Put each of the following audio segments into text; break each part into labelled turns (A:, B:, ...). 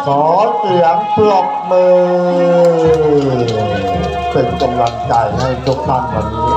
A: ขอเสียงปรบมือเป็นกำลังใจให้ทุกท่านวันนี้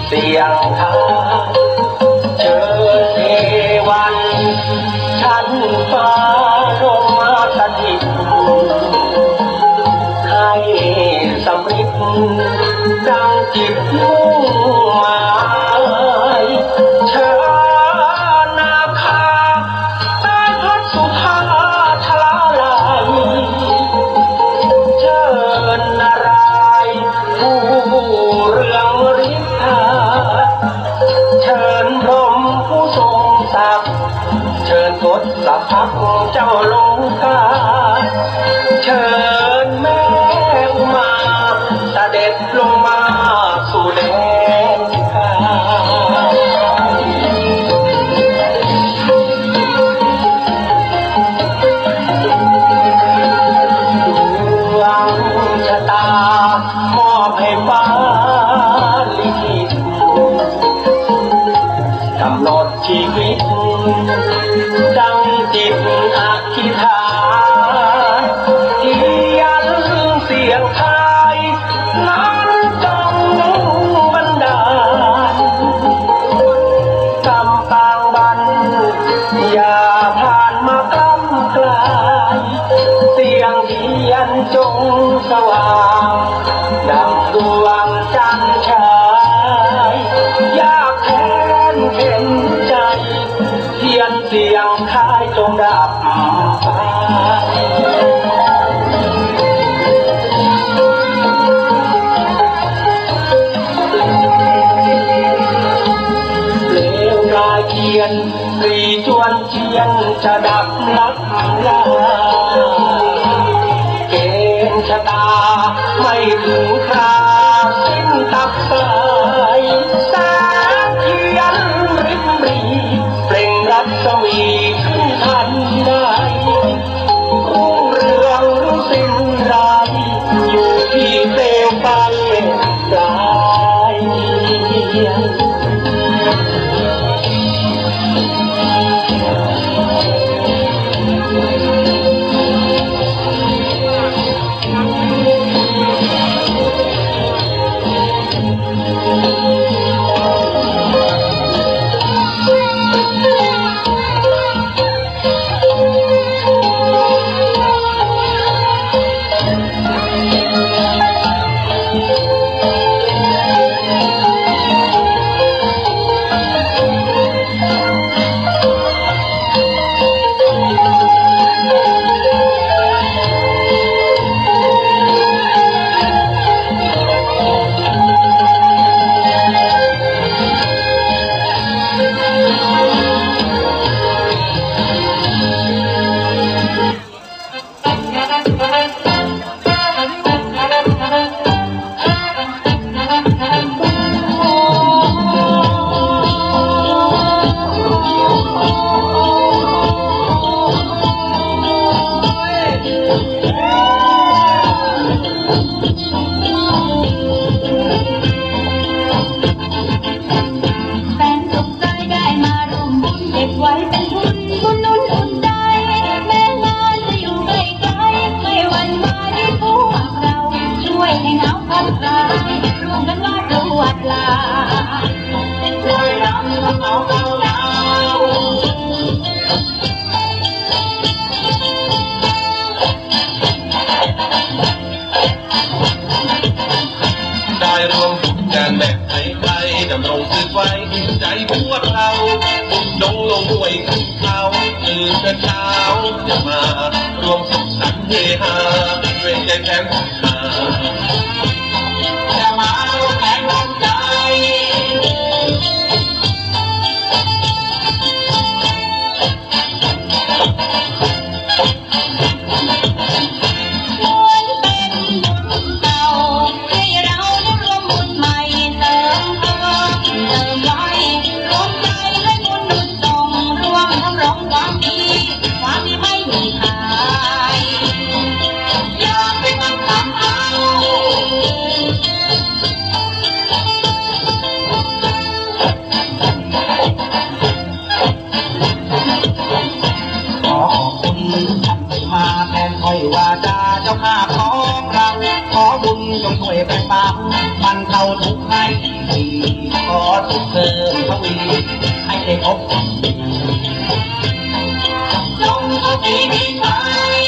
B: เสียงทายเชิญเทวันชั้นฟ้าลงมาสถิตให้สำริดดังจิตมุ่งหมายเชิญนาคาใต้พัดสุธาทลาไหลเชิญนารายณ์ผู้เรืองฤทธาเชิญพรหมผู้ทรงศักดิ์เชิญทศพักเจ้าลงกาเชิญแม่อุมาเสด็จลงมาสู่แดนกาดวงชะตามอบให้ฟ้าลิขิตกำหนดชีวิตดังจิตอธิษฐานเทียนเสียงทายนั้นจงบันดาลกำปางบันอย่าผ่านมากล้ำกลายเสียงเทียนจงสว่างดังดวงจันทร์ฉายยากแค้นเข็นใจเทียนเสียงทายจงดับไปเลวรายเทียนปรีจวนเทียนจะดับลับลาเกณฑ์ชะตาไม่ถึงคราสิ้นตับสายแสงเทียนริบรีเปล่งรัศมีขึ้นทันใดรุ่งเรืองหรือสิ้นไรอยู่ที่เปลวไฟปลายเทียนได้รวมทุกงานแบบไทยๆดำรงสืบไว้ใจพวกเราบุกดงลงห้วยขึ้นเขาตื่นแต่เช้าจะมารวมสุขสันต์เฮฮาด้วยใจแข็งขันจะมาร่วมแรงร่วมใจว่าจาเจ้าข้าของเราขอบุญจงช่วยแบ่งเบามันเข้าทุกข์ให้ดีขอทุกเธอทวีให้ได้พบจงโชคดีมีชัย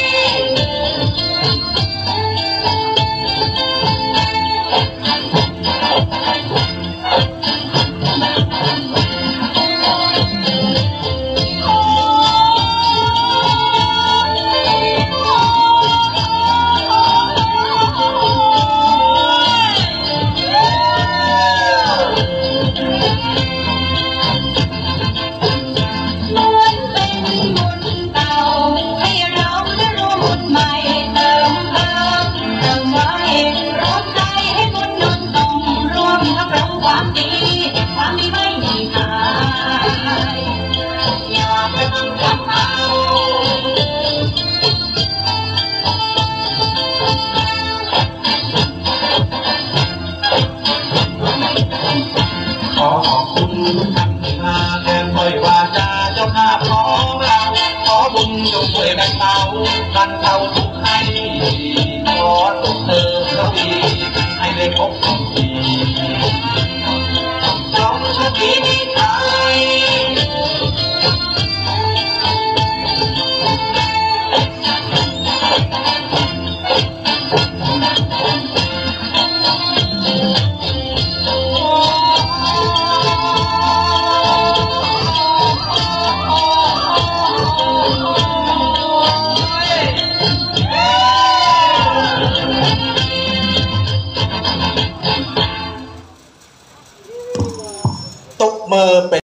B: ขอขอบคุณท่านที่มาแทนถ้อยวาจาเจ้าภาพของเราขอบุญจงช่วยแบ่งเบาบรรเทาทุกข์ให้ขอทุกเธอทวีให้ได้พบทุกทีจงโชคดีมีชัย
A: ตบมือเป็น